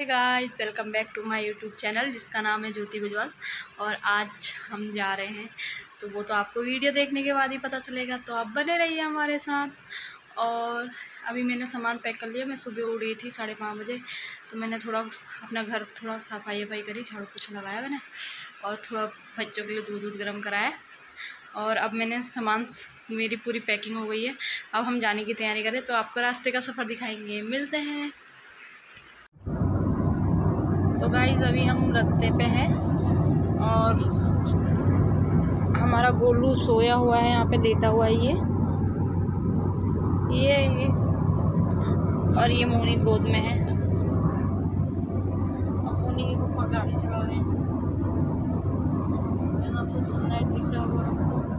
Guys, welcome back to my YouTube channel जिसका नाम है ज्योति बिजवाल। और आज हम जा रहे हैं तो वो तो आपको वीडियो देखने के बाद ही पता चलेगा, तो आप बने रहिए हमारे साथ। और अभी मैंने सामान पैक कर लिया। मैं सुबह उड़ रही थी 5:30 बजे, तो मैंने थोड़ा अपना घर थोड़ा सफाई वफाई करी, झाड़ू पोछा लगाया मैंने, और थोड़ा बच्चों के लिए दूध गर्म कराया। और अब मैंने सामान, मेरी पूरी पैकिंग हो गई है। अब हम जाने की तैयारी करें, तो आपको रास्ते का सफ़र दिखाएंगे, मिलते हैं। तो गाइस अभी हम रास्ते पे हैं और हमारा गोलू सोया हुआ है, यहाँ पे लेटा हुआ है ये और ये मोनी गोद में है। मोनी के पापा गाड़ी चला रहे हैं। यहाँ से सनलाइट दिख रहा हुआ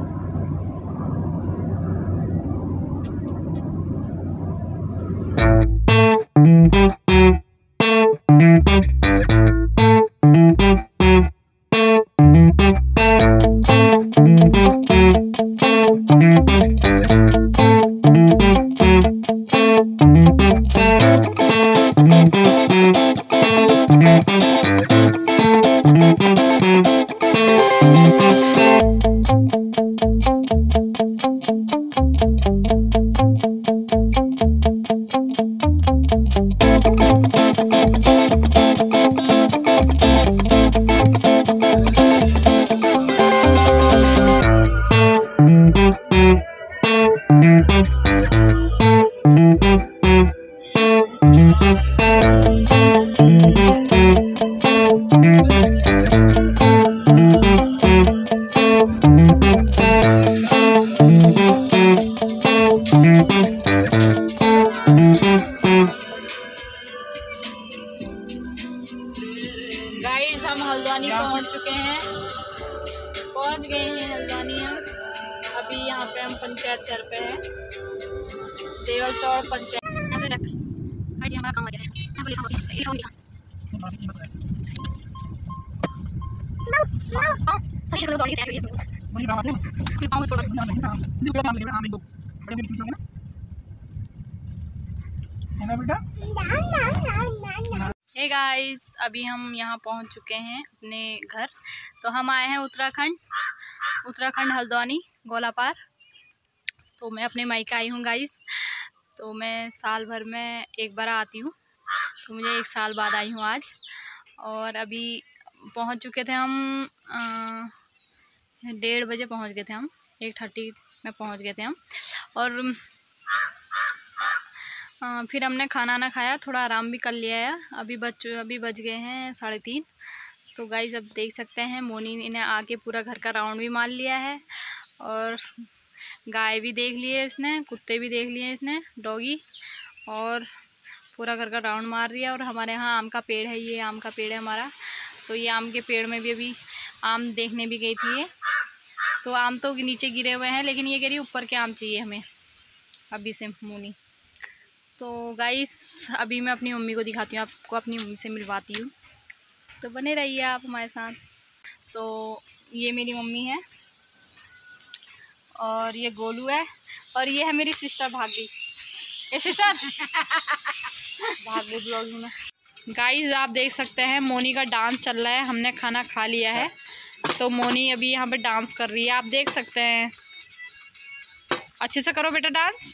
गाइस। हम हल्द्वानी पहुंच गए हैं हल्द्वानी हम। अभी यहाँ पे हम पंचायत घर पे हैं, देवल चौड़ पंचायत। हमारा काम हे गाइस, अभी हम यहाँ पहुँच चुके हैं अपने घर। तो हम आए हैं उत्तराखंड हल्द्वानी गोलापार। तो मैं अपने मायके आई हूँ गाइस। तो मैं साल भर में एक बार आती हूँ, तो मुझे 1 साल बाद आई हूँ आज। और अभी पहुँच चुके थे हम 1:30 बजे पहुँच गए थे हम, 1:30 में पहुँच गए थे हम। और फिर हमने खाना ना खाया, थोड़ा आराम भी कर लिया है। अभी बज गए हैं 3:30। तो गाइस अब देख सकते हैं मोनी ने आके पूरा घर का राउंड भी मार लिया है। और गाय भी देख लिए इसने, कुत्ते भी देख लिए इसने, डॉगी, और पूरा घर का राउंड मार रही है। और हमारे यहाँ आम का पेड़ है, ये आम का पेड़ है हमारा। तो ये आम के पेड़ में भी अभी आम देखने भी गई थी ये। तो आम तो नीचे गिरे हुए हैं, लेकिन ये कह रही ऊपर के आम चाहिए हमें अभी से मोनी। तो गाइस अभी मैं अपनी मम्मी को दिखाती हूँ, आपको अपनी मम्मी से मिलवाती हूँ, तो बने रहिए आप हमारे साथ। तो ये मेरी मम्मी है, और ये गोलू है, और ये है मेरी सिस्टर भागी। ये सिस्टर भागी ब्लॉग में। गाइस आप देख सकते हैं मोनी का डांस चल रहा है। हमने खाना खा लिया है, तो मोनी अभी यहाँ पे डांस कर रही है, आप देख सकते हैं। अच्छे से करो बेटा डांस।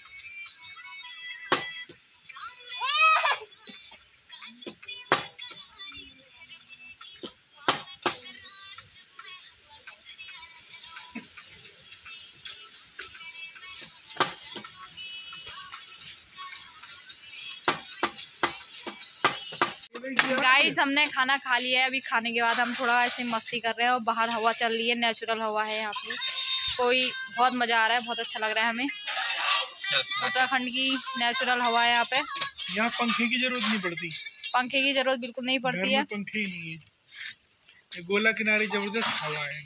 गाइस हमने खाना खा लिया है। अभी खाने के बाद हम थोड़ा ऐसे मस्ती कर रहे हैं, और बाहर हवा चल रही है, नेचुरल हवा है यहाँ पे। कोई बहुत मज़ा आ रहा है, बहुत अच्छा लग रहा है हमें। उत्तराखंड की नेचुरल हवा है यहाँ पे। यहाँ पंखे की जरूरत नहीं पड़ती। पंखे की जरूरत बिल्कुल नहीं पड़ती है, पंखे ही नहीं है। गोला किनारे जबरदस्त हवा है।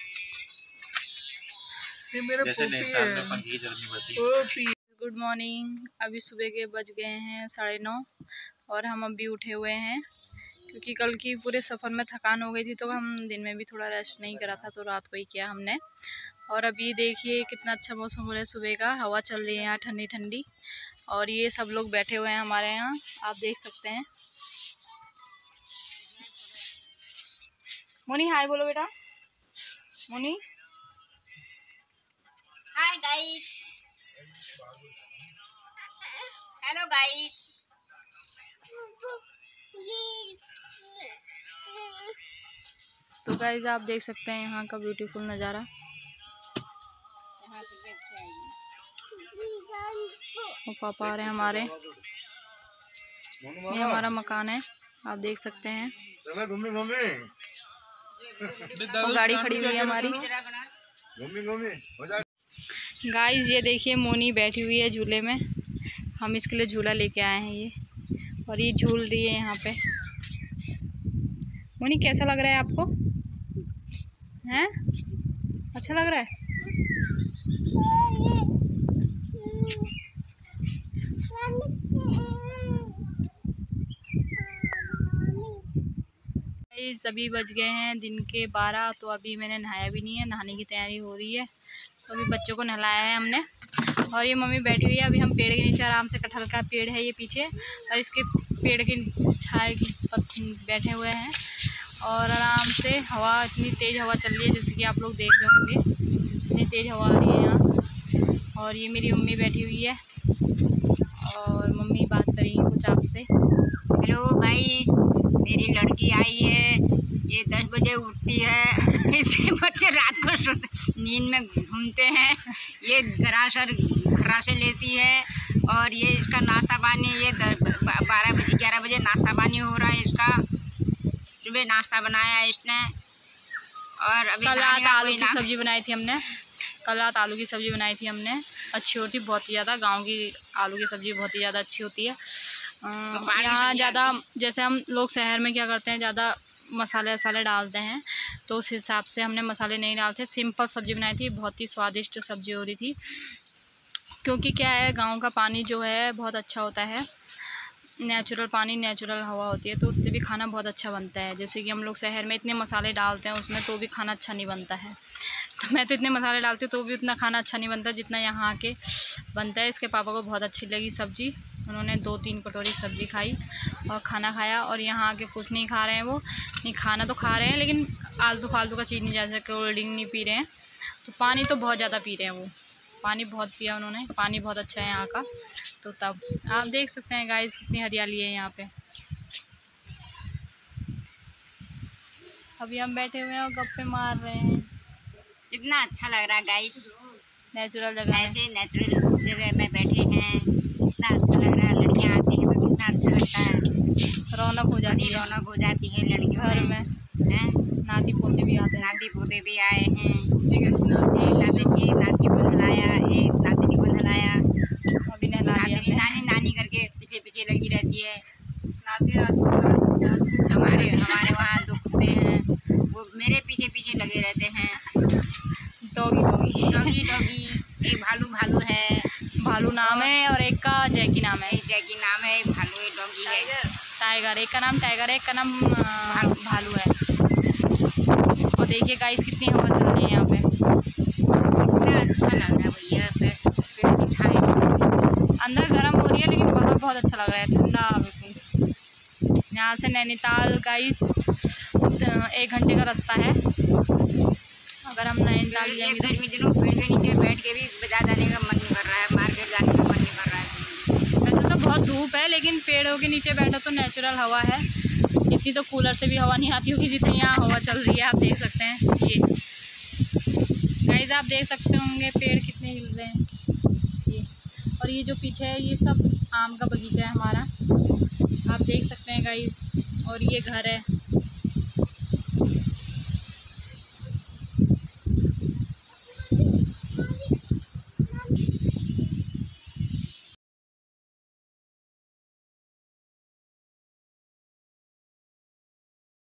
ये मेरे गुड मॉर्निंग। अभी सुबह के बज गए हैं 9:30, और हम अभी उठे हुए हैं क्योंकि कल की पूरे सफ़र में थकान हो गई थी, तो हम दिन में भी थोड़ा रेस्ट नहीं करा था, तो रात को ही किया हमने। और अभी देखिए कितना अच्छा मौसम हो रहा है, सुबह का हवा चल रही है यहाँ ठंडी ठंडी, और ये सब लोग बैठे हुए हैं हमारे यहाँ, आप देख सकते हैं। मोनी हाय बोलो बेटा। Moni hi guys, hello guys. तो गाइस आप देख सकते हैं यहाँ का ब्यूटीफुल नज़ारा। वो पापा आ रहे हैं हमारे, ये हमारा मकान है, आप देख सकते हैं। वो गाड़ी खड़ी हुई है हमारी। गाइस ये देखिए मोनी बैठी हुई है झूले में, हम इसके लिए झूला लेके आए हैं ये, और ये झूल रही है यहाँ पे। मोनी कैसा लग रहा है आपको? हैं? अच्छा लग रहा है? अभी बज गए हैं दिन के 12, तो अभी मैंने नहाया भी नहीं है, नहाने की तैयारी हो रही है। तो अभी बच्चों को नहलाया है हमने, और ये मम्मी बैठी हुई है। अभी हम पेड़ के नीचे आराम से, कटहल का पेड़ है ये पीछे, और इसके पेड़ के छाए बैठे हुए हैं, और आराम से हवा, इतनी तेज़ हवा चल रही है जैसे कि आप लोग देख रहे होंगे, इतनी तेज़ हवा आ रही है यहाँ। और ये मेरी मम्मी बैठी हुई है, और मम्मी बात करेंगी कुछ आपसे। हेलो गाइस, मेरी लड़की आई है, ये 10 बजे उठती है। इसके बच्चे रात को नींद में घूमते हैं, ये घरा से लेती है, और ये इसका नाश्ता पानी, ये 12 बजे 11 बजे नाश्ता पानी हो रहा है इसका। सुबह नाश्ता बनाया है इसने, और अभी कल रात आलू की सब्ज़ी बनाई थी हमने। कल रात आलू की सब्ज़ी बनाई थी हमने, अच्छी होती बहुत ही ज़्यादा। गांव की आलू की सब्ज़ी बहुत ही ज़्यादा अच्छी होती है। यहाँ ज़्यादा, जैसे हम लोग शहर में क्या करते हैं, ज़्यादा मसाले वसाले डालते हैं, तो उस हिसाब से हमने मसाले नहीं डालते। सिंपल सब्ज़ी बनाई थी, बहुत ही स्वादिष्ट सब्ज़ी हो रही थी। क्योंकि क्या है, गांव का पानी जो है बहुत अच्छा होता है, नेचुरल पानी, नेचुरल हवा होती है, तो उससे भी खाना बहुत अच्छा बनता है। जैसे कि हम लोग शहर में इतने मसाले डालते हैं उसमें, तो भी खाना अच्छा नहीं बनता है। तो मैं तो इतने मसाले डालती हूँ तो भी उतना खाना अच्छा नहीं बनता जितना यहाँ के बनता है। इसके पापा को बहुत अच्छी लगी सब्ज़ी, उन्होंने 2-3 कटोरी सब्ज़ी खाई और खाना खाया। और यहाँ आके कुछ नहीं खा रहे हैं वो, नहीं खाना तो खा रहे हैं लेकिन आलतू फालतू का चीज़ नहीं, जैसे कोल्ड ड्रिंक नहीं पी रहे हैं। तो पानी तो बहुत ज़्यादा पी रहे हैं वो, पानी बहुत पिया उन्होंने, पानी बहुत अच्छा है यहाँ का। तो तब आप देख सकते हैं गाइस कितनी हरियाली है यहाँ पे। अभी हम बैठे हुए हैं और गप्पे मार रहे हैं। इतना अच्छा लग रहा है गाइस, नेचुरल जगह, ऐसे नेचुरल जगह में बैठे हैं, इतना अच्छा लग रहा है। लड़कियाँ आती हैं तो कितना अच्छा लगता है, रौनक हो जाती है, रौनक हो जाती है लड़कियों घर में हैं। नाती पोते भी आते हैं, नाती पोते भी आए हैं। नाती को नहलाया, एक नातिनी को नहलाया, अभी नहला दिया। नानी करके पीछे पीछे लगी रहती है। हमारे वहाँ 2 कुत्ते हैं, वो मेरे पीछे पीछे लगे रहते हैं। डॉगी, एक भालू है, भालू नाम है, और एक का जैकी नाम है। जैकी नाम है, एक भालू है, डॉगी है। टाइगर, एक का नाम टाइगर है, एक का नाम भालू है। और देखिए गाइस कितनी हवा चल रही है यहाँ पे, कितना अच्छा लग रहा है भैया। पेड़ की छाया, अंदर गर्म हो रही है लेकिन बाहर बहुत अच्छा लग रहा है, ठंडा बिल्कुल। यहाँ से नैनीताल गाइस 1 घंटे का रास्ता है। अगर हम नैनीताल जाएंगे, गर्मी दिनों पेड़ के नीचे बैठ के भी बाजार जाने का मन नहीं कर रहा है, मार्केट जाने का मन नहीं कर रहा है। वैसे तो बहुत धूप है, लेकिन पेड़ों के नीचे बैठो तो नेचुरल हवा है। इतनी तो कूलर से भी हवा नहीं आती होगी जितनी यहाँ हवा चल रही है। आप देख सकते हैं ये गाइस, आप देख सकते होंगे पेड़ कितने हिल रहे हैं ये। और ये जो पीछे है ये सब आम का बगीचा है हमारा, आप देख सकते हैं गाइस। और ये घर है,